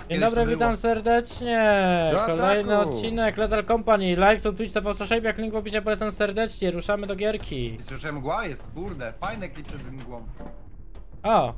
Dzień dobry, witam serdecznie. Kolejny odcinek Lethal Company. Like, subtweet, TV, jak link w opisie, polecam serdecznie. Ruszamy do gierki. Słyszę, mgła jest, kurde. Fajny klip przed mgłą. O,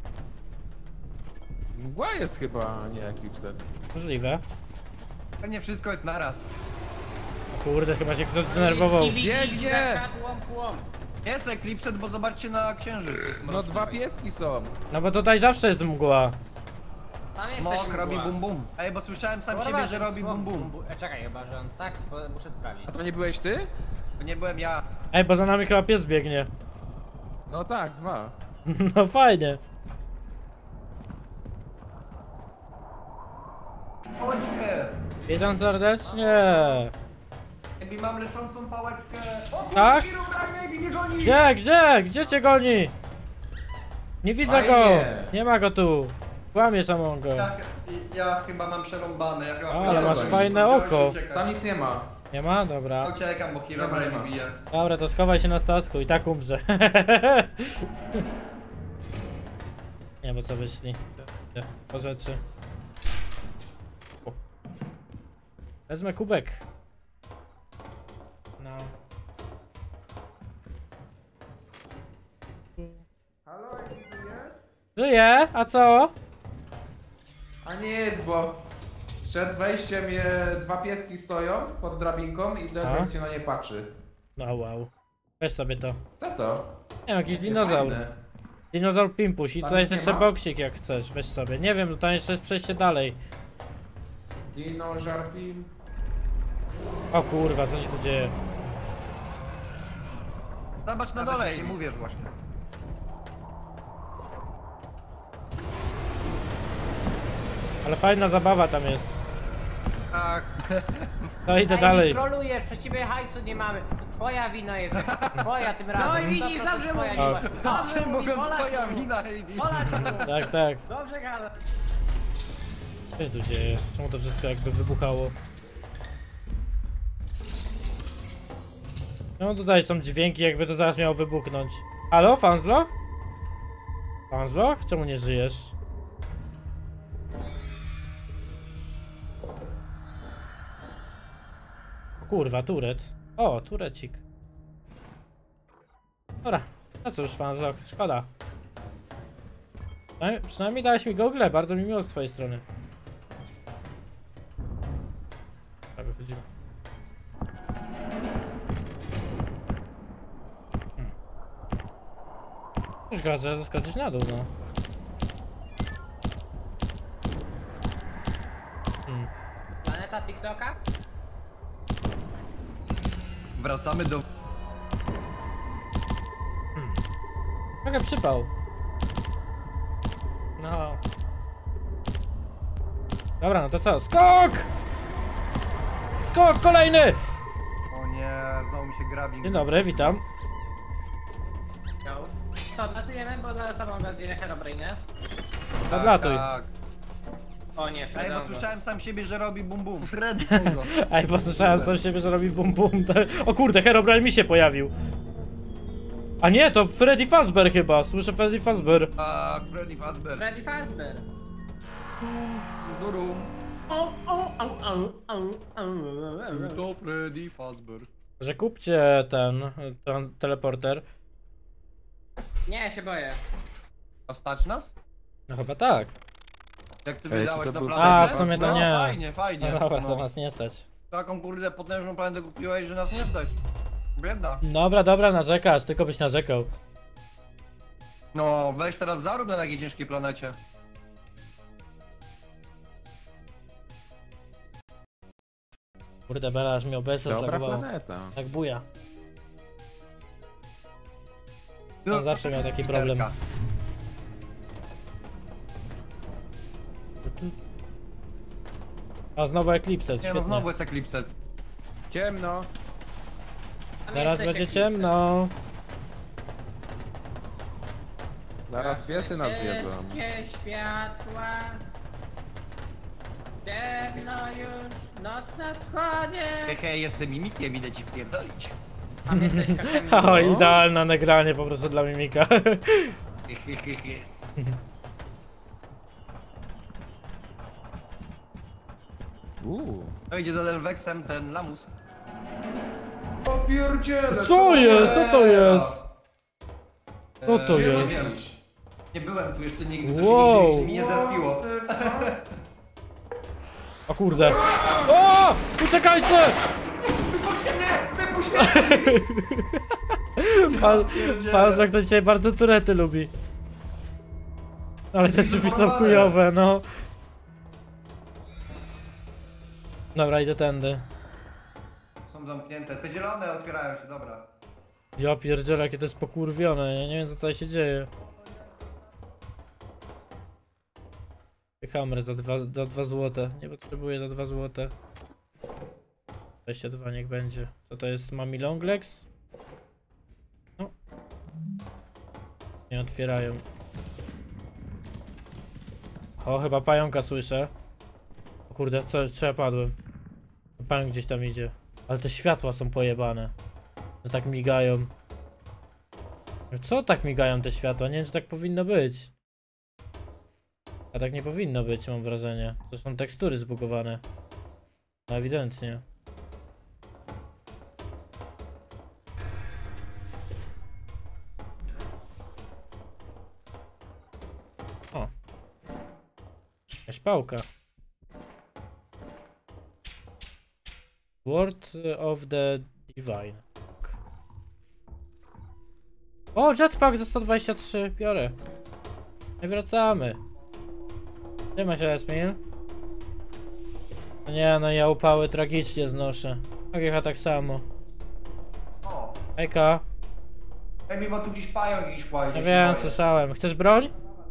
Mgła jest chyba, a nie Eclipse. możliwe. Pewnie wszystko jest naraz. O kurde, chyba się ktoś zdenerwował. Biegnie! Jest Eclipse, bo zobaczcie na księżyc. Jest No mroczny dwa taki. pieski są. No bo tutaj zawsze jest mgła. Tam jest Mok robi bum bum. Ej, bo słyszałem sam siebie, że robi bum bum. Czekaj, chyba, że on tak, bo muszę sprawdzić. A to nie byłeś ty? To nie byłem ja. Ej, bo za nami chyba pies biegnie. No tak, dwa. No fajnie. Pałeczkę! Witam serdecznie. Ej, mam leczącą pałeczkę. O, Tak? Ej, nie goni! Gdzie? Gdzie cię goni? Nie widzę go. Fajnie. Nie ma go tu. Kłamiesz, Amongo. Ja chyba mam przerąbane. Ja chyba Ale masz powinienem fajne wziąć i oko. uciekać. Tam nic nie ma. Nie ma? Dobra. Uciekam, bo Nie ma, nie Hero ma. bije. Dobra, to schowaj się na statku i tak umrze. Nie, bo co wyszli? Po rzeczy. O. Wezmę kubek. No. Halo, Żyje? A co? A nie, bo przed wejściem dwa pieski stoją pod drabinką i Delvex się na nie patrzy. No wow. Weź sobie to. Co to? Nie wiem, jakiś Jakie dinozaur. fajne. Dinozaur Pimpuś i Tam tutaj jest nie jeszcze ma? boksik jak chcesz, weź sobie. Nie wiem, tam jeszcze jest przejście dalej. Dino żarpi. O kurwa, co się tu dzieje? Zobacz na dole i mówię właśnie. Ale fajna zabawa tam jest. Tak. To idę dalej. Trolujesz, przed ciebie hajsu nie mamy. To twoja wina jest. Twoja tym razem. No i widzisz, dobrze twoja mówisz. wina. Dobrze mówiąc, twoja wina, Heavy. Tak, tak. Dobrze gada. Co się tu dzieje? Czemu to wszystko jakby wybuchało? No tutaj są dźwięki, jakby to zaraz miało wybuchnąć. Halo, Fansloch? Fansloch? Czemu nie żyjesz? O kurwa, turet. O, turecik. Dobra, no cóż, Fansloch, szkoda. Przynajmniej dałeś mi gogle, bardzo mi miło z twojej strony. Tak, wychodzimy. Już go trzeba zaskoczyć na dół, no. Planeta TikToka? Wracamy do... Trochę przypał. No. Dobra, no to co? Skok! Skok kolejny! O nie, znowu mi się grabi. Dzień dobry, witam. To latujemy, bo zaraz mam nadzieję Herobrine. Odlatuj. Tak. O nie, Ej, bo Fredogo. słyszałem sam siebie, że robi bum bum. Ej, posłyszałem sam siebie, że robi bum bum. O kurde, Herobrine mi się pojawił. A nie, to Freddy Fazbear chyba. Słyszę Freddy Fazbear. Tak, Freddy Fazbear. Freddy Fazbear. Durum. O. To Freddy Fazbear. Że kupcie ten teleporter. Nie, się boję. A stać nas? No chyba tak. Jak ty Ej, wydałeś to na był- planetę? A, w sumie to no, nie. fajnie, fajnie. No dobra, No. to nas nie stać. Taką kurde potężną planetę kupiłeś, że nas nie stać. Bieda. Dobra, dobra, narzekasz, tylko byś narzekał. No, weź teraz zarób na takiej ciężkiej planecie. Kurde, Bela, aż mi OBS Dobra zlagowało. planeta. Tak buja. On zawsze miał taki problem. Literka. A znowu Eclipse, Nie no, świetnie. znowu jest Eclipse. Ciemno. Zaraz będzie ciemno. Zaraz piesy nas zjedzą. Wszystkie światła. Ciemno już, noc nadchodzi. Hehe, jestem mimikiem, idę ci wpierdolić. A my jesteś kakami. O, idealne nagranie po prostu dla mimika. No idzie za Delvexem ten lamus. O pierdziele, Co jest? Co to jest? Co to Gdzie jest? mam iść? Nie byłem tu jeszcze nigdy, to Wow. się nigdy mi nie zespiło. O kurde. O! Uciekajcie! Pan jak to dzisiaj bardzo turety lubi. Ale te drzwi są chujowe, no. Dobra, idę tędy. Są zamknięte. Te zielone otwierają się, dobra. Ja pierdzielę, jakie to jest pokurwione, ja nie wiem co tutaj się dzieje. Hammer za 2 złote, nie potrzebuję za 2 złote. 22 niech będzie. Co to jest, Mami Longlegs? No. Nie otwierają. O, chyba pająka słyszę. O kurde, co ja padłem? Pająk gdzieś tam idzie. Ale te światła są pojebane. Że tak migają. Co tak migają te światła? Nie wiem, czy tak powinno być. A tak nie powinno być, mam wrażenie. To są tekstury zbugowane. No ewidentnie. O. Jakaś pałka. Word of the Divine. O, jetpack za 123, biorę. I wracamy. Gdzie ma się Esmil? No nie, no ja upały tragicznie znoszę. Agiecha tak samo. O. Hejka. Ej, mimo tu gdzieś pająk iść Ja się wiem, boję. słyszałem. Chcesz broń?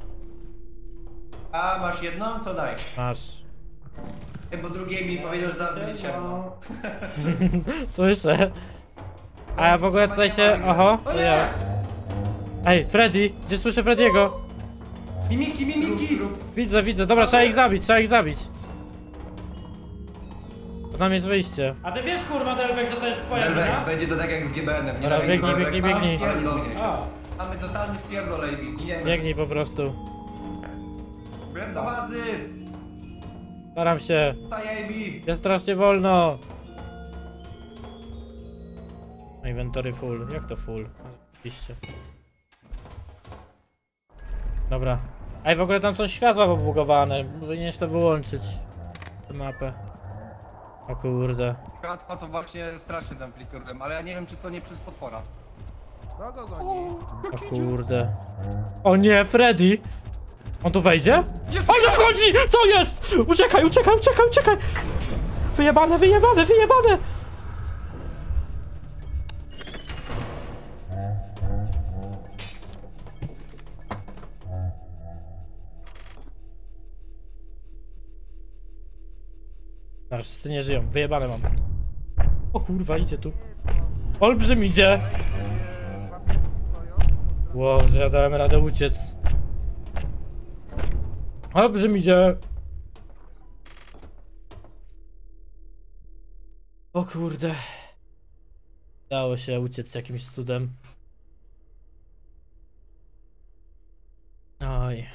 A, masz jedną? To daj. Masz. Ej, bo drugiej mi powiedział, że zaraz będzie ciemno. Słyszę. A ja w ogóle tutaj się... Oho, O to nie! ja. Ej, Freddy! Gdzie słyszę Freddy'ego? Mimiki, mimiki! Widzę, dobra, trzeba ich zabić. To tam jest wyjście. A ty wiesz, kurwa, Delvex, że to jest twoja Delvex, będzie to tak jak z GBN-em. Dobra, biegnij. Mamy totalny wpierdol, Ejbi, zginiemy. Biegnij po prostu. Do bazy! Staram się. Tutaj, Ejbi! Jest strasznie wolno. Inventory full. Jak to full? Oczywiście. Dobra. Ej, w ogóle tam są światła pobugowane. Powinieneś to wyłączyć. Tę mapę. O kurde. Światła to właśnie strasznie tam flikerem, ale ja nie wiem, czy to nie przez potwora. Kogo goni? O kurde. O nie, Freddy! On tu wejdzie? On tu wchodzi! Co jest? Uciekaj! Wyjebane! Teraz wszyscy nie żyją, wyjebane mam. O kurwa, idzie tu. Olbrzym idzie! Wow, że ja dałem radę uciec. Olbrzym idzie! O kurde. Dało się uciec jakimś cudem. Oj.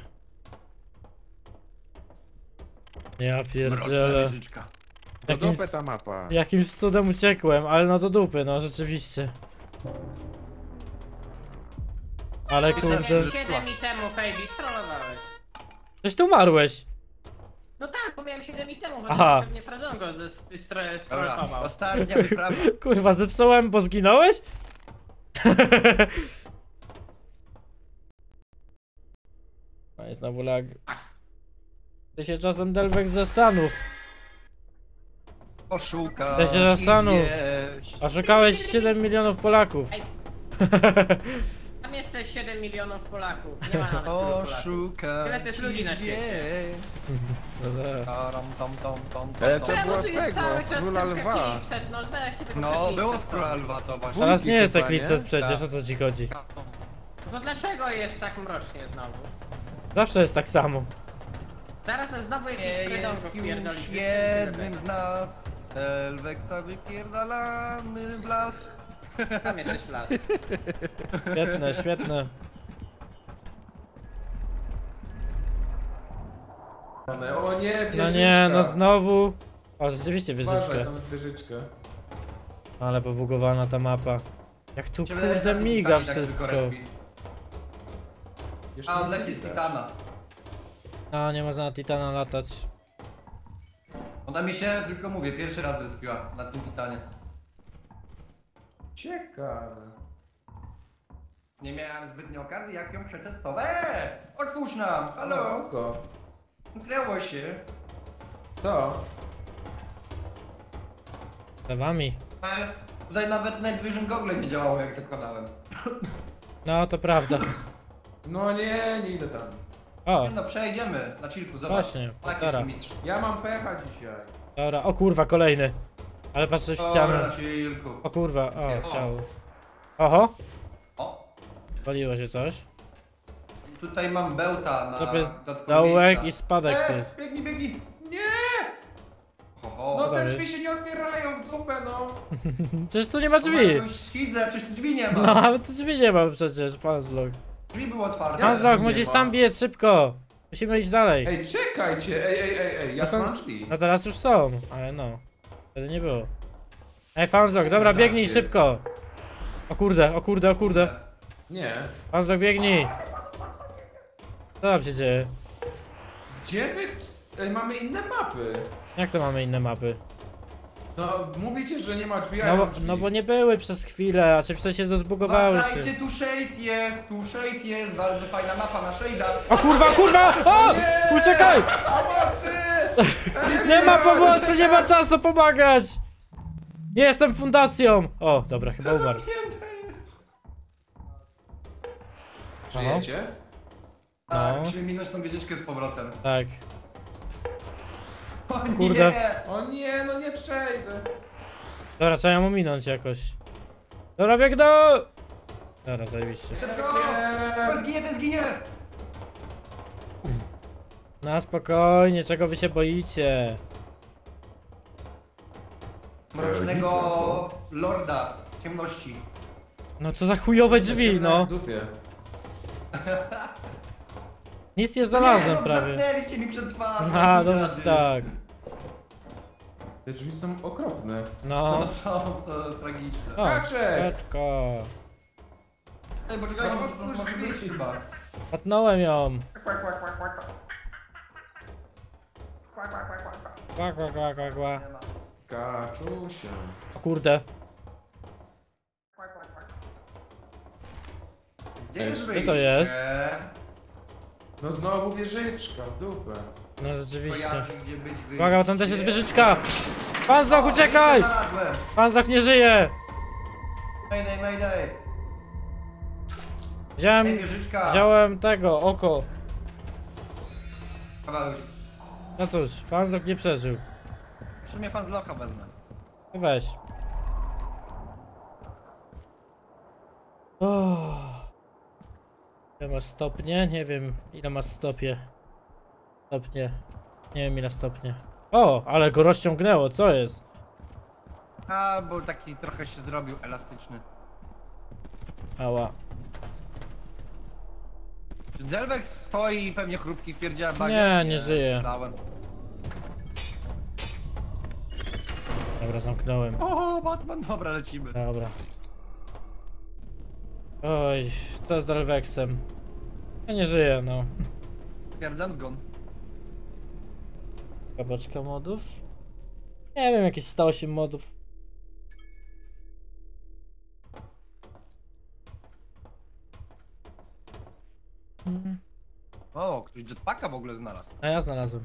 Ja pierdzielę. Do dupy ta mapa. Jakimś cudem uciekłem, ale no do dupy, no rzeczywiście. Ale kurde. 7 i temu, Fejbi, trollowałeś. Przecież ty umarłeś. No tak, bo miałem 7 i temu, Aha. bo pewnie Fredongo Dobra, strollował. ostatnia wyprawa. Kurwa, zepsułem, bo zginąłeś? No i znowu lag. Ty się czasem Delvex zastanów. Oszukasz Ja się zastanów. i zjeść. Oszukałeś 7 milionów Polaków. Ej. Tam jesteś 7 milionów Polaków, nie ma nawet tylu Polaków. Oszukasz Tyle też ludzi na i świecie. zjeść. Taram, tam, tam, tam, tam, Ale tam. to Czemu było tu z jest tego, cały czas Króla ten Lwa. Eclipse? No weź ty tylko No, Eclipse, było od to. Króla Lwa to właśnie. Teraz nie jest chyba, Eclipse nie? przecież, Tak. o co ci chodzi? No dlaczego jest tak mrocznie znowu? Zawsze jest tak samo. Zaraz nas znowu jakiś Nie Fredongo jest wpierdoli. już jednym z nas. Delvexa wypierdalamy w las. Sam jesteś las. Świetne, świetne. O nie, No nie, no znowu. O, rzeczywiście Uważaj, wieżyczka. tam jest wieżyczka. Ale pobugowana ta mapa. Jak tu kurde miga wszystko. Jeszcze A nic odleci nie z widać. Titana. A, nie można na Titana latać. Ona mi się, tylko mówię, pierwszy raz zrespiła na tym Titanie. Ciekawe. Nie miałem zbytnio okazji, jak ją przetestować. Otwórz nam! Halo! Halo? Zgrało się. To? Za wami. Tutaj nawet Night Vision Google nie działało, jak zakładałem. No, to prawda. No nie idę tam. O, Nie no, przejdziemy na chillku, zobacz. Właśnie, Taki patara. jest mistrz. Ja mam pecha dzisiaj. dobra. O kurwa, kolejny. Ale patrzę w Dobra, ścianę. na chillku. O kurwa, o, ciało. Oho, O, paliło się coś. tutaj mam bełta na To jest dodatkowe dołek miejsca. i spadek ty. Biegnij, biegnij! Nie! Ho, ho. No tam te jest? drzwi się nie otwierają w dupę, no. Przecież tu nie ma To ma drzwi. jakąś schizę, przecież tu drzwi nie ma. No, ale tu drzwi nie ma przecież, Panzlok. Drzwi były otwarte. Panzlok, drzwi nie musisz ma. tam biec szybko. Musimy iść dalej. Ej, czekajcie, ej, ja No są- mam drzwi. No teraz już są, ale no. Wtedy nie było. Ej, Fanzlok, dobra, biegnij szybko. O kurde, o kurde, o kurde. Nie. Fanzlok, biegnij. Co tam się dzieje? Gdzie wy... Ej, mamy inne mapy. Jak to mamy inne mapy? No, mówicie, że nie ma drzwi, a ja No bo, mam drzwi. no bo nie były przez chwilę, a czy w sensie zbugowały Uważajcie, się. tu shade jest, bardzo fajna mapa na shade'a. O kurwa, kurwa! O! Uciekaj! Pomocy! Nie ma pomocy, nie ma czasu pomagać! Nie jestem fundacją! O, dobra, chyba umarł. Żyjecie? Tak, No. musimy minąć tą wieżyczkę z powrotem. Tak. O Kurde. nie! O nie, no nie przejdę. Dobra, trzeba ją ominąć jakoś. Dobra, biegnę! Dobra, zajebiście. Szybko! Ten zginie, ten zginie! Na spokojnie, czego wy się boicie? Mrocznego lorda ciemności. No co za chujowe drzwi, no. W dupie. Nic nie znalazłem Nie, prawie. zamknęliście mi przed twarzą. A, dobrze, że tak. Te drzwi są okropne. No. To są to tragiczne. O, Kaczek! kaczko. Ej, poczekajcie, No, bo może być chyba. Patnąłem ją. Kłak, kłak, kłak, kłak. Kła, kła, kła, kła, kła. Nie ma. Kaczusia. O kurde. Gdzie jest to wyjście? jest? No znowu wieżyczka, w dupę. No rzeczywiście. Kojarzy, gdzie być wyjście. Uwaga, bo tam też jest wieżyczka. Panzlok, uciekaj! Znalazłem. Panzlok nie żyje! Mayday, mayday. Wziąłem, Wieżyczka. wziąłem tego, oko. Kawałek. No cóż, Fanzlok nie przeżył. W sumie fan z loka wezmę. Weź. Ile masz stopnie? Nie wiem ile masz stopie. Stopnie. Nie wiem ile stopnie. O, ale go rozciągnęło, co jest? A, bo taki trochę się zrobił elastyczny. Ała. Czy Delvex stoi i pewnie chrupki wpierdziała bagien? Nie, nie żyje. Myślałem. Dobra, zamknąłem. O, Batman, dobra, lecimy. Dobra. Oj, co z Delvexem? Ja nie żyję, no. Stwierdzam zgon. Kabaczka modów? Nie wiem, jakieś 108 modów. O, ktoś jetpacka w ogóle znalazł. A ja znalazłem.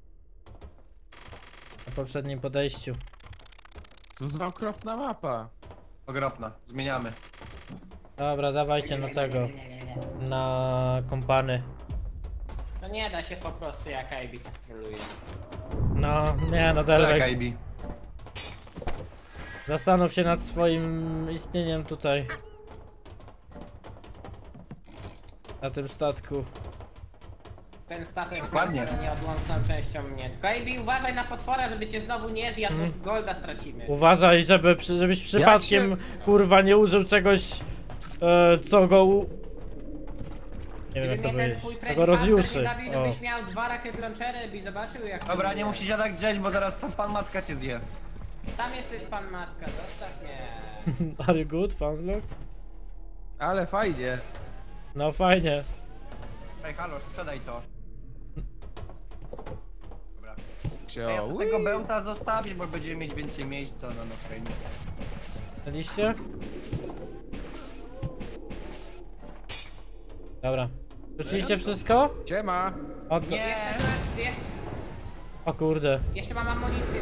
Na poprzednim podejściu. Co za okropna mapa. Okropna, zmieniamy. Dobra, dawajcie na tego. Na kompany. To nie da się po prostu jak AB tak troluje. No, nie, no Tak, Delvex. IB. Zastanów się nad swoim istnieniem tutaj. Na tym statku. Ten statek Dokładnie. jest nieodłączną częścią mnie. Tylko AB uważaj na potwora, żeby cię znowu nie zjadł, bo z golda stracimy. Uważaj, żebyś przypadkiem kurwa nie użył czegoś, co go Nie wiem jak to Gdyby nie ten powiedzieć. twój Tego Freddy Fazbear rozjuszy. nie zabił, O. żebyś miał 2 rocket launchery i zobaczył jak... Dobra, nie musisz się tak drzeć, bo zaraz tam pan Macka cię zje. Tam jesteś pan matka, zostaw mnie. Are you good, Fanslock? Ale fajnie. No fajnie. Ej, halo, sprzedaj to. Dobra. Cio, Ja to tego bełta zostawię, bo będziemy mieć więcej miejsca na noszeniu. Liście? Dobra. Rzuciliście wszystko? Siema. Od... Nie! O kurde. Jeszcze mam amunicję.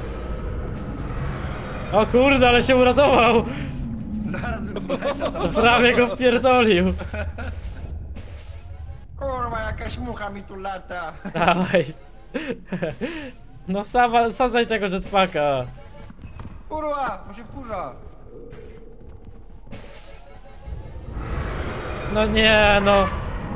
O kurde, ale się uratował! Zaraz bym poleciał tam. Prawie go wpierdolił. Kurwa, jakaś mucha mi tu lata. Dawaj. No wsadzaj tego jetpacka. Kurwa, bo się wkurza. No nie, no.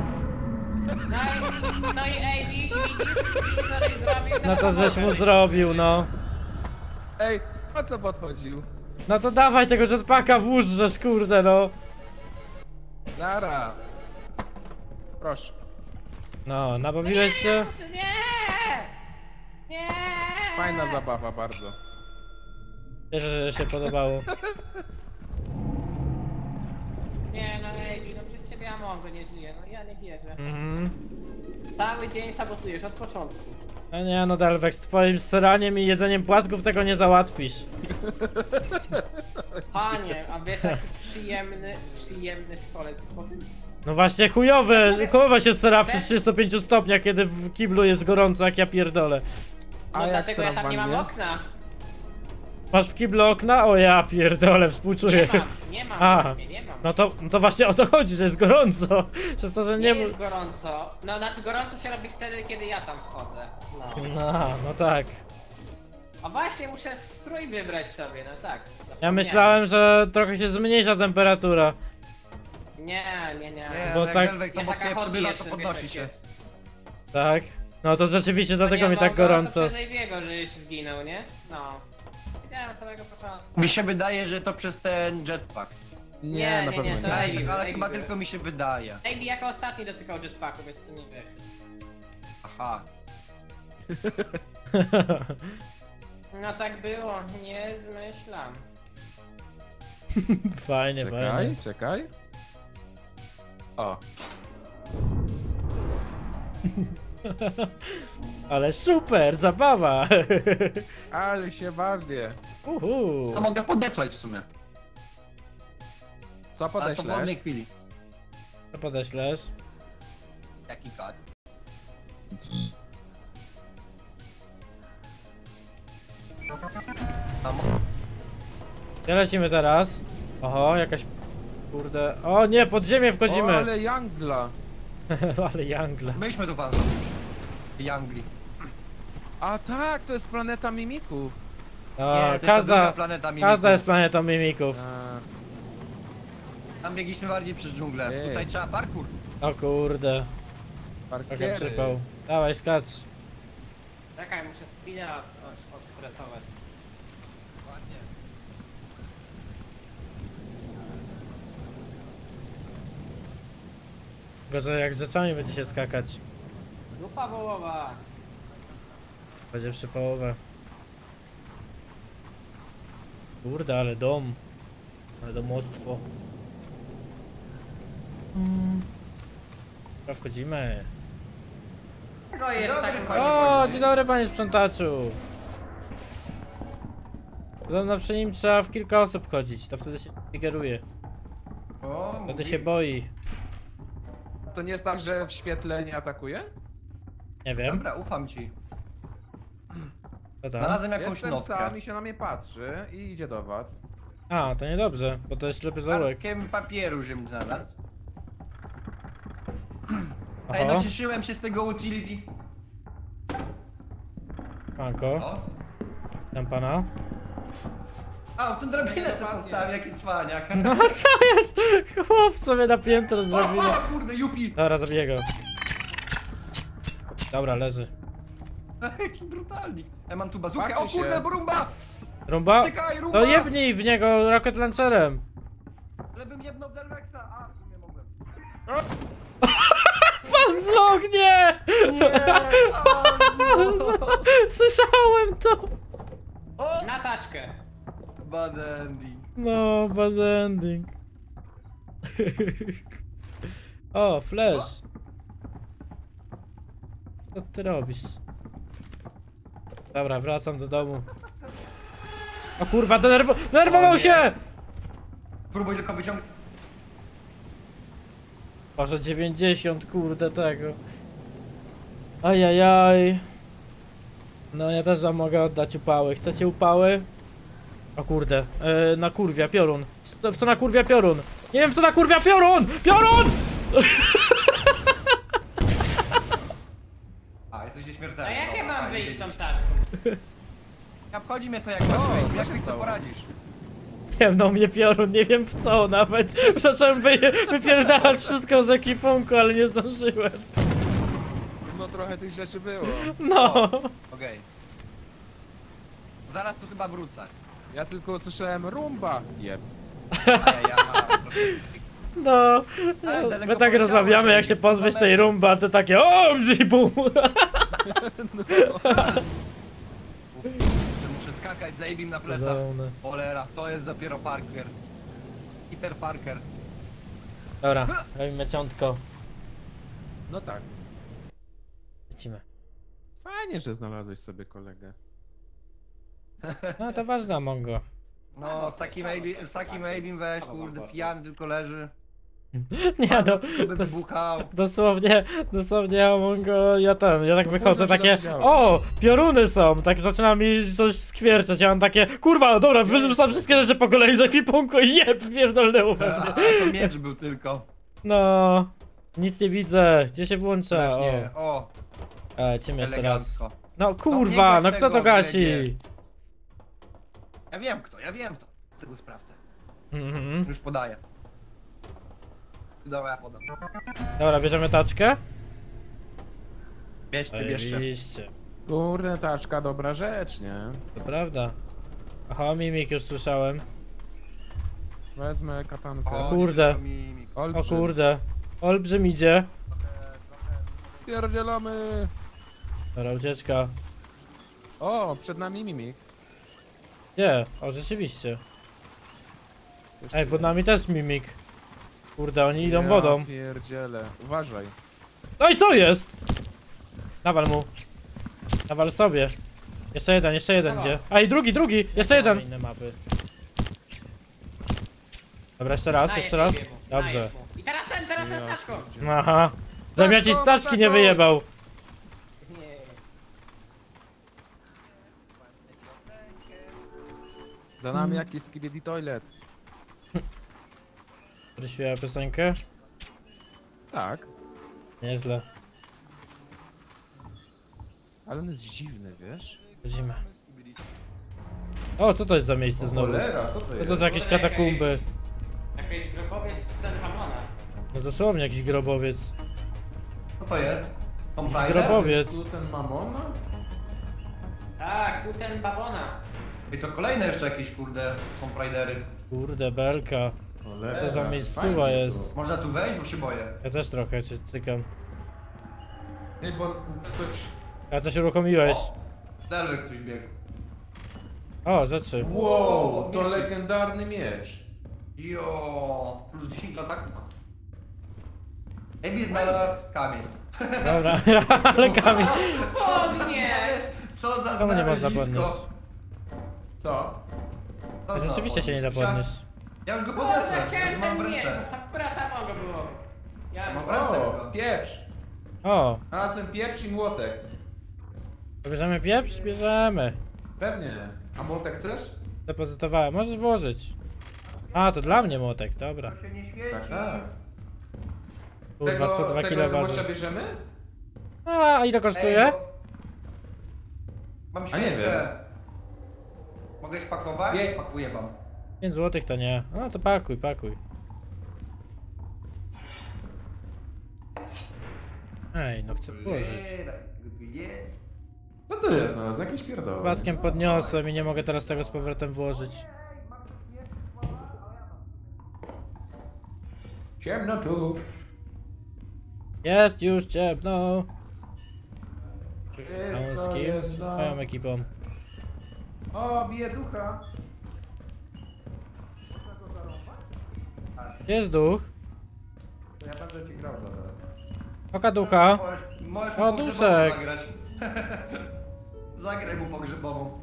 No i AB, widzisz co żeś zrobił? No to żeś mu zrobił, no. Ej, po co podchodził? No to dawaj tego jetpacka, włóżesz, kurde, no. Nara. Proszę. No, nabawiłeś się? Nie! Nie! Fajna zabawa bardzo. Cieszę, że się podobało. Nie no AB, no przez ciebie Amongo nie żyje, no ja nie wierzę. Mhm. Cały dzień sabotujesz od początku. No nie, no Delvex, z twoim seraniem i jedzeniem płatków tego nie załatwisz. Panie, a wiesz jaki przyjemny stolec spody? No właśnie, chujowe się sera przy 35 stopniach, kiedy w kiblu jest gorąco, jak ja pierdolę. No jak dlatego ja sram tam nie mam wannie? okna. Masz w kiblu okna? O ja pierdolę, współczuję. Nie mam, A. właśnie, nie mam. No to właśnie o to chodzi, że jest gorąco. Przez to, że Nie nie... jest gorąco. No znaczy gorąco się robi wtedy, kiedy ja tam wchodzę. No. No tak. A właśnie muszę strój wybrać sobie, no tak. Ja zapomniałem. myślałem, że trochę się zmniejsza temperatura. Nie. Nie, Bo bo tak- tak Delvex Ja obok taka ciebie hot przybywa, to jestem, podnosi wiesz, się. jakie. Tak? No to rzeczywiście dlatego nie mi tak mogę, gorąco. To przez Aviego, że już zginął, nie? No. Wiedziałem od samego początku. Mi się wydaje, że to przez ten jetpack. Nie, na nie, pewno nie, to nie. Ivy. Ale Ivy chyba był. tylko mi się wydaje. Ivy jako ostatni dotykał jetpacku, więc to nie wiesz. Aha. No tak było, nie zmyślam. Fajnie, Czekaj, fajnie. czekaj. O. Ale super, zabawa. Ale się bawię. Uhu. To mogę podesłać w sumie. Co Ale to w podeślesz? wolnej chwili. Co podeślesz? Jaki kod? Tam. Gdzie lecimy teraz? Oho, jakaś... Kurde... O nie, pod ziemię O, wchodzimy. ale jangla. Ale jangla. Myśmy tu pan. Jangli. A tak, to jest planeta mimików. No, Nie, to jest ta każda... druga planeta mimików. Każda jest planetą mimików. A, Tam biegliśmy bardziej przez dżunglę. Ej. Tutaj trzeba parkour. O kurde. Trochę parkiery. przypał. Dawaj, skacz. Czekaj, muszę speeda odpracować. Ładnie. Gorzej jak z rzeczami będzie się skakać. Dupa wołowa. Będzie przypałowe. Kurde, ale dom. Ale domostwo. Dobra, wchodzimy. Tego jest Dobry, tak panie O, dzień dobry panie sprzątaczu. Podobno przy nim trzeba w kilka osób chodzić, to wtedy się triggeruje. O, Wtedy mówi. się boi. To nie jest tak, że w świetle nie atakuje? Nie wiem, Dobra, ufam ci. co tam? Znalazłem jakąś Jestem notkę. tam i się na mnie patrzy i idzie do was. A, to niedobrze, bo to jest ślepy zaułek. Kartkiem papieru, żebym znalazł. Ej, Oho, no cieszyłem się z tego utility. manko, O. tam pana. A, ten drabinę sobie postawił, jaki cwaniak. No co jest? Chłop sobie na piętro O, drobinę. o, kurde, Yupi! Dobra, zabiję go. Dobra, leży. Jaki brutalnik. Ja mam tu bazukę. Patrzcie O kurde, się. brumba! Rumba? Tykaj, rumba! To jebnij w niego rocket launcherem. Ale bym jebnął w Delvexa. A, w sumie mogłem. Zlog, nie! Słyszałem to! Na taczkę. Bad ending. No, bad ending. O, flash. Co ty robisz? Dobra, wracam do domu. O kurwa, denerwował się! Próbuj tylko wyciągnąć. Może 90, kurde, tego. Ajajaj. No ja też wam mogę oddać upały. Chcecie upały? O kurde, na kurwia piorun. W co na kurwia piorun? Nie wiem w co na kurwia piorun! Piorun! A, jesteś A nieśmiertelny. jak ja Dobra, mam fajnie wyjść tą wiedzieć. taczką? Nie obchodzi mnie to jak masz wyjść, jak mi sobie poradzisz. Piemnął mnie piorun, nie wiem w co nawet. Zacząłem wypierdalać wszystko z ekipunku, ale nie zdążyłem. No trochę tych rzeczy było. No. Okej. Zaraz tu chyba wrócę. Ja tylko usłyszałem rumba. Jeb. No. Ale daleko My tak poleciało, rozmawiamy że jak się jest pozbyć to tej metr. rumba, to takie o i bum. Jeszcze muszę skakać za Abim na plecach. Cholera, to jest dopiero Parker. Peter Parker. Dobra, robimy ciątko. No tak. Lecimy. Fajnie, że znalazłeś sobie kolegę. No to ważne, Mongo. No, z takim Abim weź, kurde, pijany tylko leży. Nie no, By wybuchał. dosłownie Mongo, ja tak wychodzę, kurde, takie źle widziałeś. o, pioruny są, tak zaczyna mi coś skwierczeć, ja mam takie, kurwa, dobra, wyrzucam wszystkie rzeczy po kolei z ekwipunku i jeb, pierdolnęło we A, mnie. to miecz był tylko. No, nic nie widzę, gdzie się włącza, Też o, nie. O, lecimy jeszcze raz. elegancko. No kurwa, gaś no kto tego, to gasi? Dredzie. Ja wiem kto. Tego sprawcę. Mhm. Już podaję. Dobra, ja podam. Dobra, bierzemy taczkę? Bierzcie. Oczywiście, Kurde, taczka, dobra rzecz, nie? to prawda. Aha, mimik już słyszałem. Wezmę katankę. O, Kurde. mimik. O Olbrzym. kurde, olbrzym idzie. Spierdzielamy. Dobra, ucieczka. O, przed nami mimik. Gdzie? O, rzeczywiście. Ej, pod nami też mimik. Kurde, oni idą Ja wodą. pierdzielę. Uważaj. No i co jest? Nawal mu. Nawal sobie. Jeszcze jeden gdzie? A i drugi, jeszcze jeden. Inne mapy. Dobra, jeszcze raz. Najeb mu, Dobrze. najeb mu. I teraz ten z taczką. Aha. Żebym ja ci staczki nie wyjebał. Nie. Za nami jakiś skibidi toilet. Który śpiewa piosenkę? Tak. Nieźle. Ale on jest dziwny, wiesz? Chodzimy. O, co to jest za miejsce znowu? Cholera, co to Co jest? to za jakieś katakumby? Jakiś grobowiec ten Ramona. No dosłownie jakiś grobowiec. Co to jest? Tomb Jakiś Raider? grobowiec. Tu ten mamona? Tak, tu ten babona. I to kolejne jeszcze jakieś kurde Tomb Raidery. Kurde, belka. Cholera. To za miejscowa fajnie jest. tu. Można tu wejść, bo się boję. Ja też trochę cię cykam. Ej, bo coś... A coś uruchomiłeś. Delwek coś biegł. O, rzeczy. Wow, to mieczyk. legendarny miecz. Jo, plus 10 ataków. Ebi znalazł kamień. Dobra, ale kamień. Podnieś! Co za Czemu nie można znalezisko? podnieść? Co? To za Rzeczywiście się nie da podnieść. podnieść. Ja już go Kurde, podniosłem, już chciałem mam w ten miecz. ręce. Akurat tam go było. Ja Mam w ręce już O, go. pieprz. O, Znalazłem pieprz i młotek. bierzemy pieprz? Bierzemy. Pewnie. A młotek chcesz? Depozytowałem, możesz włożyć. A, to dla mnie młotek, dobra. To się nie świeci. Tak, tak. Kurwa, 102 kg gościa waży. bierzemy? A ile kosztuje? Ej, bo- Mam A nie świeczkę. wiem. Mogę spakować? Nie. Pakuję wam. 5 złotych to nie. No to pakuj, pakuj. Ej, no chcę włożyć. Co to jest znalazłem? Jakieś pierdoły. Przypadkiem podniosłem i nie mogę teraz tego z powrotem włożyć. Ciemno tu. Jest już ciemno. Wszystko Z kim? jest Z do- moją ekipą. O, bije ducha. Można go zarąbać? Gdzie jest duch? To ja będę ci grał za to. Oka ducha. Możesz O, mu duszek. pogrzebową zagrać. Zagraj mu pogrzebową.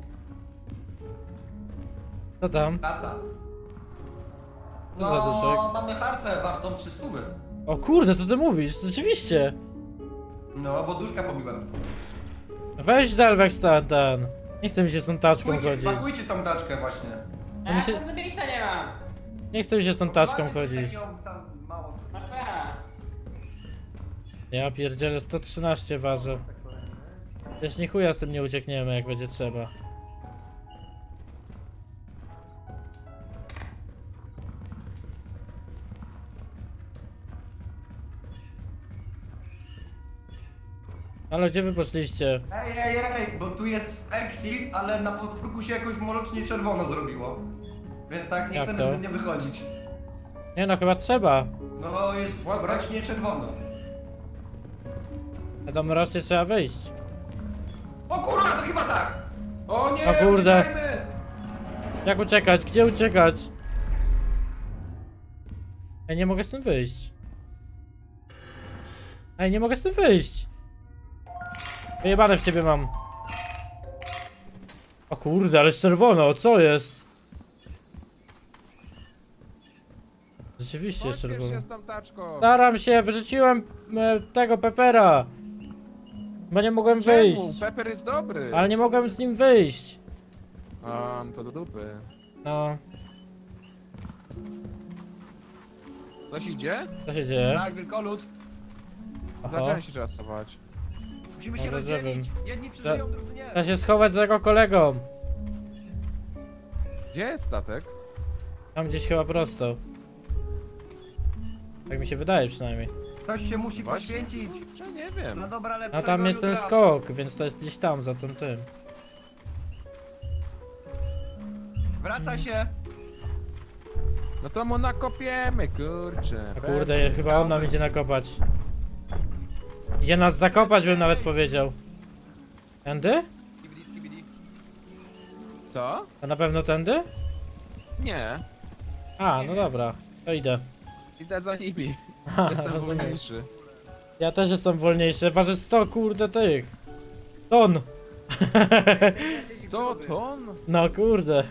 Co tam? Kasa. Co za duszek? No, mamy harfę wartą 300. O kurde, co ty mówisz? Rzeczywiście. No, bo duszka pobiłem. Weź Delvex ten. Nie chcę mi się z tą taczką chodzić. Pakujcie tą taczkę właśnie. mi się- kurde, miejsca nie mam. Nie chcę mi się z tą taczką chodzić. Masz pecha. Ja pierdzielę 113 waży. Też ni chuja z tym nie uciekniemy, jak będzie trzeba. Ale gdzie wy poszliście? Ej, bo tu jest exit, ale na podwórku się jakoś mrocznie czerwono zrobiło. Więc tak, nie Jak chcemy to? zbytnio wychodzić. Nie no, chyba trzeba. No, jest mrocznie czerwono. A do mrocznie trzeba wyjść. O kurwa, to chyba tak! O nie, O kurde. uciekajmy! Jak uciekać? Gdzie uciekać? Ej, nie mogę stąd wyjść. Ej, nie mogę stąd wyjść. Wyjebane w ciebie mam. O kurde, ale czerwono, co jest? Rzeczywiście jest Pośpiesz czerwono. się z tą taczką. Staram się, wyrzuciłem tego Pepera. Bo nie mogłem Czemu? wyjść. Pepper jest dobry. Ale nie mogłem z nim wyjść. A, to do dupy. No, Coś idzie? co się dzieje? Tak, wielkolud. Oho. Zacząłem się czasować. Musimy się Dobra, rozdzielić. żebym. Jedni przeżyją, drudzy nie. Trzeba się schować za jego kolegą. Gdzie jest statek? Tam gdzieś chyba prosto. Tak mi się wydaje przynajmniej. Ktoś się musi Właśnie. poświęcić. Czy nie wiem. No dobra, lepszego No tam jest ten jutra. skok, więc to jest gdzieś tam, za tym tym. Wraca się. No to mu nakopiemy, kurczę. A kurde, chyba on nam idzie nakopać. Idzie nas zakopać, bym nawet powiedział. Tędy? Skibidi, skibidi. Co? To na pewno tędy? Nie. A, no dobra, to idę. Idę za nimi. Ha, Jestem rozumiem. wolniejszy. Ja też jestem wolniejszy, waży 100 kurde tych. Ton. To ton? No kurde.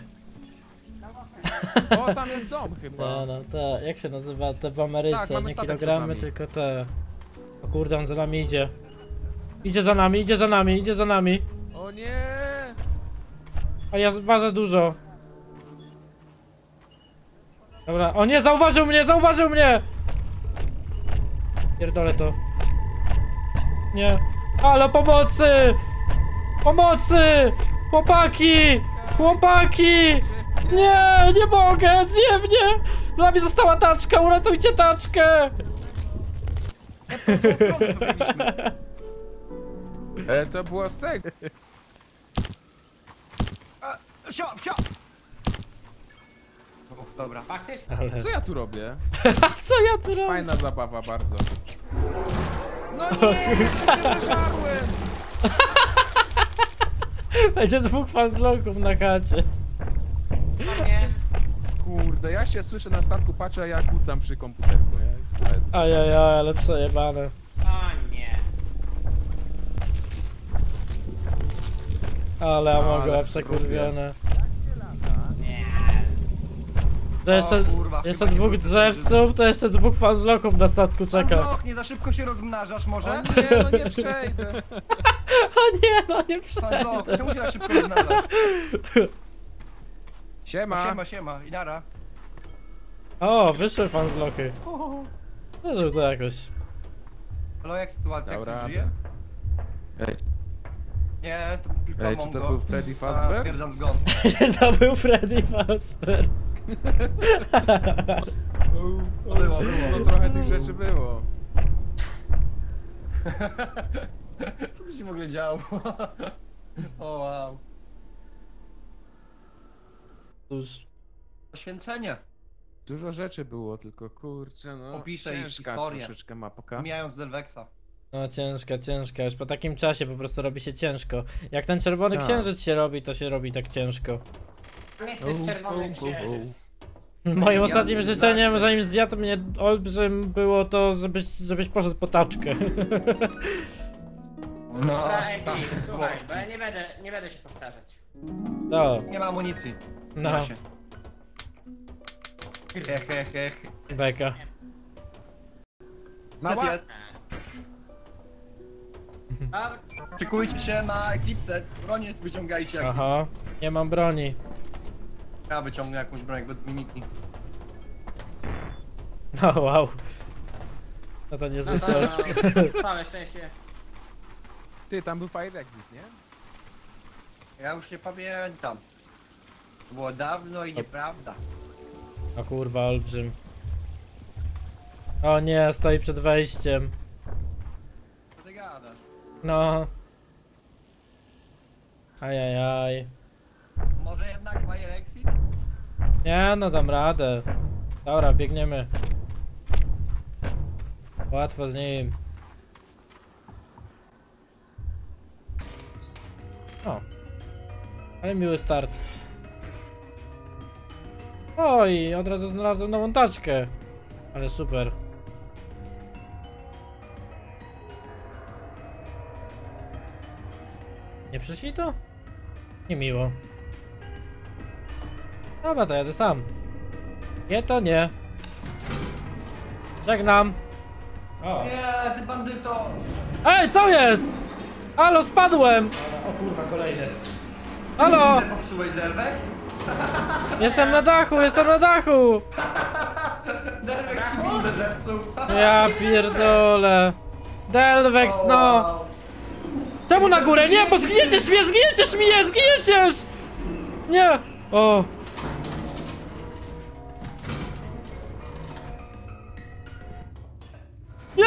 O, tam jest dom chyba. No, no, te, jak się nazywa te w Ameryce? Tak, mamy Nie statek kilogramy, przed nami. tylko te. O kurde, on za nami idzie. Idzie za nami, idzie za nami, idzie za nami. O nie! A ja ważę dużo. Dobra, o nie, zauważył mnie, zauważył mnie! Pierdolę to. Nie. Halo, pomocy! Pomocy! Chłopaki! Chłopaki! Nie, nie mogę, zje mnie! Za nami została taczka, uratujcie taczkę! To było z tego. Sio, sio! O, dobra. Faktycznie. Ale... Co ja tu robię? Co ja tu robię? Fajna zabawa bardzo. No nie, jeszcze się zeżarłem! Będzie dwóch fanzloków na chacie. Nie. Kurde, ja się słyszę na statku, patrzę, a ja kłócam przy komputerku. Nie? Co jest? Ajajaj, ale przejebane. O nie. Ale No, Amogła ale przekurwione. Nie. To jeszcze, O kurwa, jeszcze chyba nie dwóch wrócę do drzewców, to jeszcze dwóch fanzloków na statku czeka. Fanzloch, nie za szybko się rozmnażasz O może? nie, no nie przejdę. O nie, no nie Fanzloch, przejdę. czemu się tak szybko rozmnażasz? Siema. Siema, siema, i nara. O, wyszły fanzlochy. Wyżył to jakoś. Ale jak sytuacja, Dobra. ktoś żyje? Ej, Nie, to był tylko ej, czy Mongo. to był Freddy A, Fazbear? stwierdzam zgon. To był Freddy Fazbear. Było. No trochę tych rzeczy było. Co tu się w ogóle działo? O wow. Cóż, Poświęcenie. Dużo rzeczy było, tylko kurczę, no Opiszę ich ciężka historię. troszeczkę mapka. Mijając Delvexa. No ciężka. Już po takim czasie po prostu robi się ciężko. Jak ten czerwony Tak. księżyc się robi, to się robi tak ciężko. Tam jest czerwony księżyc. Moim Ja ostatnim zjadłem. życzeniem, zanim zjadł mnie olbrzym, było to, żebyś poszedł po taczkę. No, Dobra, Eki, tak, słuchaj, chłopcy. bo ja nie będę się powtarzać. No, Nie ma amunicji. no, beka. Mała? Dobra, Szykujcie się na Eclipse, broniec wyciągajcie. Aha, nie mam broni. Ja wyciągnę jakąś broń, jakby miniki. No wow. No to niezły flash. całe szczęście. Ty, tam był fire exit, nie? Ja już nie pamiętam. To było dawno i nieprawda. O kurwa, olbrzym. O nie, stoi przed wejściem. Co ty gadasz? No. Ajajaj. Może jednak Fire Exit? Nie no, dam radę. Dobra, biegniemy. Łatwo z nim. O. Ale miły start. Oj, od razu znalazłem nową taczkę. Ale super. Nie przyszli to? Niemiło. Dobra, to jadę sam. Nie, to nie. Żegnam. O. Nie, ty bandyto! Ej, co jest? Halo, spadłem! O kurwa, kolejny. Halo! Ty popsułeś Delvex? Jestem na dachu, jestem na dachu! Delvex ci windę zepsuł. Ja pierdolę. Delvex, no! Czemu na górę? Nie, bo zgnieciesz mnie, zgnieciesz! Nie! O! Nie!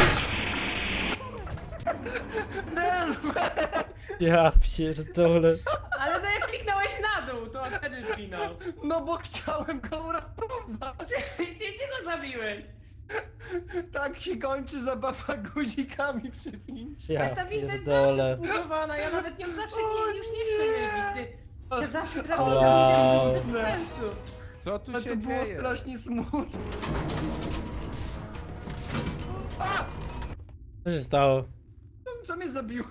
Ja pierdolę. Ale no jak kliknąłeś na dół, to wtedy zginął. No bo chciałem go uratować. Ty go zabiłeś. Tak się kończy zabawa guzikami przy wincie. Ja Ta winda jest pierdolę. zawsze zbudowana, ja nawet nią zawsze już nie chcę jeździć, ty. Ja zawsze grałem Wow. bez sensu. Co tu Ale się to było dzieje? strasznie smutne. Co się stało? Co mnie zabiło?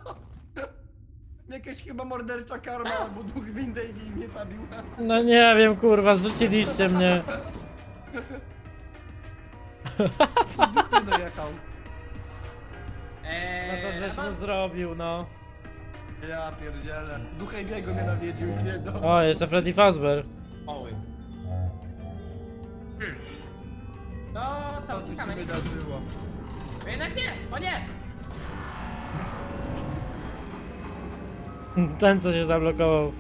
Jakaś chyba mordercza karma albo duch windy i mnie zabił. No nie wiem, kurwa, zrzuciliście mnie. Nie dojechał. No to żeś mu zrobił, no. Ja pierdzielę. Duch Ejbiego mnie nawiedził i nie do... O, jeszcze Freddy Fazbear. Oły. To Co co, tu się czekamy? wydarzyło? Jednak nie, o nie! Ten, co się zablokował.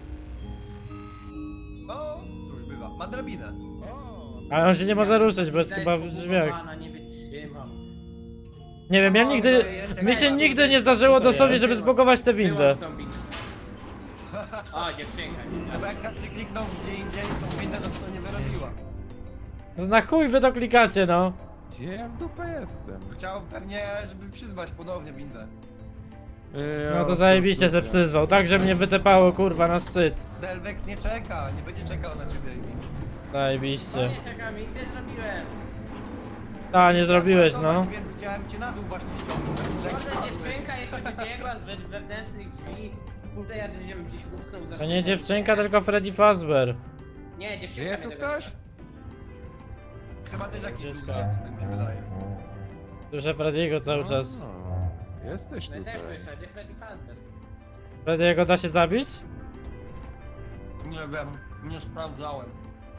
No, cóż bywa. Ma drabinę. O, Ale on się nie może ruszyć, bo jest chyba w drzwiach. Pana nie wytrzymam. Nie wiem, ja O, nigdy... to jest Mi się jakaś- nigdy nie zdarzyło dosłownie, żeby zbugować tę windę. Wyłącz tą windę. O, dziewczynka. No bo jak każdy kliknął gdzie indziej, to windę to nie wyrobiła. No na chuj wy to klikacie, no. gdzie ja w dupę jestem? Chciał pewnie, żeby przyzwać ponownie windę. No to zajebiście se przyzwał. Tak, że mnie wytepało, kurwa, na szczyt. Delvex nie czeka, nie będzie czekał na ciebie. Zajebiście. Nie czekam, nic nie zrobiłem. Ta, nie zrobiłeś, no. Więc chciałem cię na dół właśnie ściągnąć. Może dziewczynka jeszcze wybiegła z wewnętrznych drzwi. Kurde, ja żebym gdzieś utknął za To nie szybą. dziewczynka, tylko Freddy Fazbear. Nie, dziewczynka Żyje mnie tu dobiegła. ktoś? Chyba też jakiś Dziecko. duch, tak mi się wydaje. Słyszę Freddy'ego cały czas. O, jesteś My też tutaj. słyszę, gdzie Freddy Fazbear? Freddy'ego da się zabić? Nie wiem, nie sprawdzałem.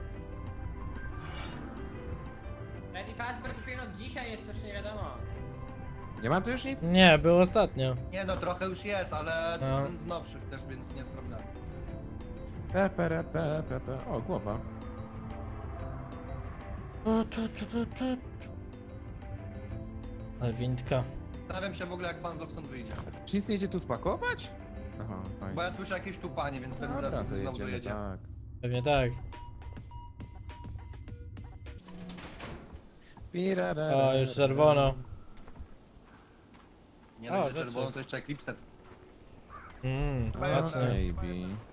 Freddy Fazbear dopiero dzisiaj jest, też nie wiadomo. Nie mam tu już nic? Nie, był ostatnio. Nie no, trochę już jest, ale to No. ten z nowszych też, więc nie sprawdzałem. Pepe. O, głowa. Ale windka. Zastanawiam się w ogóle jak pan Zoxon wyjdzie. Czy nic nie idzie tu wpakować? Aha, fajnie. Bo ja słyszę jakieś tupanie, więc pewnie Dobra, zaraz to znowu jedziemy, dojedzie. tak. Pewnie tak. O, już czerwono. Nie O, dość, że rzeczy. czerwono, to jeszcze Eclipset. Mocny. Maybe.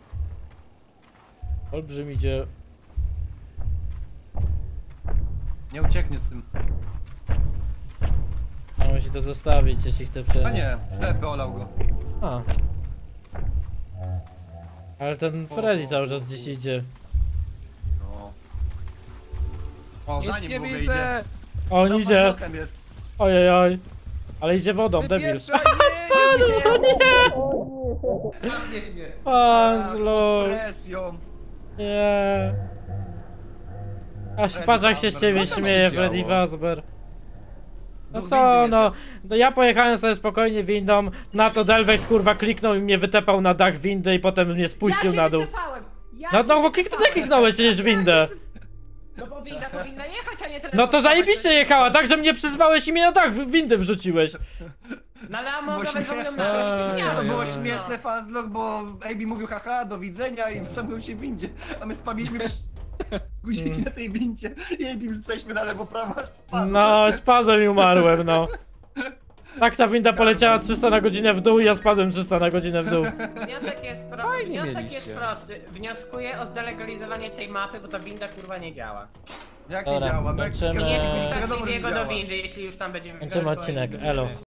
Olbrzym idzie. Nie ucieknie z tym. A musi to zostawić, jeśli chce przeżyć. A nie, Pepe olał go. A. Ale ten Freddy cały czas gdzieś idzie. No. O, za Nic nim nie w ogóle idzie. widzę! O, on Za idzie. blokiem jest. Ojej. Ale idzie wodą, debil. Wypieprzaj, Spadł, o nie! Padniesz mnie. Hanslo. Pod presją. Nie. Aż Freddy patrz jak się z Fazbear, ciebie co tam śmieje, się Freddy działo? Fazbear. No No, co windy no, jest. no ja pojechałem sobie spokojnie windą, na to Delvex kurwa kliknął i mnie wytepał na dach windy i potem mnie spuścił na dół. No bo kliknąłeś przecież windę. No bo winda powinna jechać, a nie No to teleportować. zajebiście jechała, tak że mnie przyzwałeś i mnie na dach windy wrzuciłeś. No ale mogę Było wezwał ją śmieszne. na To Ej, było ej, śmieszne, Fazlog, bo AB mówił haha, do widzenia i zamknął się w windzie, a my spadliśmy na tej windzie i AB wrzucaliśmy na lewo, prawo, aż spadł. No spadłem i umarłem, no. Tak ta winda poleciała 300 na godzinę w dół i ja spadłem 300 na godzinę w dół. Fajnie Wniosek mieliście. jest prosty. Wnioskuję o zdelegalizowanie tej mapy, bo ta winda kurwa nie działa. Jak nie Dobra, działa? No, kończymy. jak- Nie wiadomo, że wpuszczać nie Lidiego do działa. windy, jeśli już tam będzie Kończymy odcinek, elo.